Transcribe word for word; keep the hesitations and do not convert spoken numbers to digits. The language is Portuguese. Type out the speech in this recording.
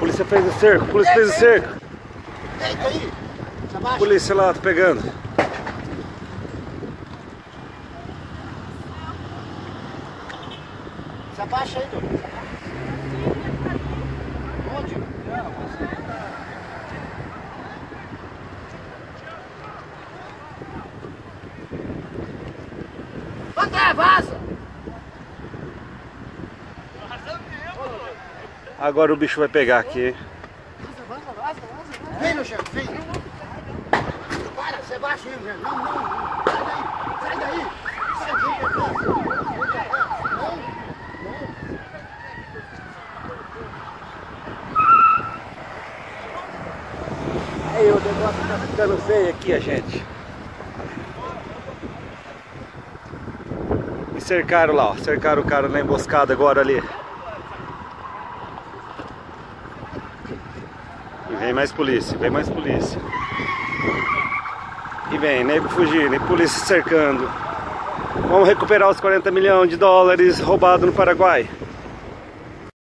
polícia fez o cerco, a polícia fez o cerco. Deita aí. Se abaixa. Polícia lá, tá pegando. Se abaixa aí, doutor. Onde? André, vaza! Agora o bicho vai pegar aqui. Vaza, vaza, vaza, vaza. Vem, meu chefe, vem. Para, você baixa aí, velho. Não, não, não. Sai daí, sai daí. Sai daí, não. Aí o negócio tá ficando feio aqui, a gente. E cercaram lá, ó. Cercaram o cara na emboscada agora ali. E vem mais polícia, vem mais polícia. E vem, nego fugindo, e polícia cercando. Vamos recuperar os quarenta milhões de dólares roubados no Paraguai.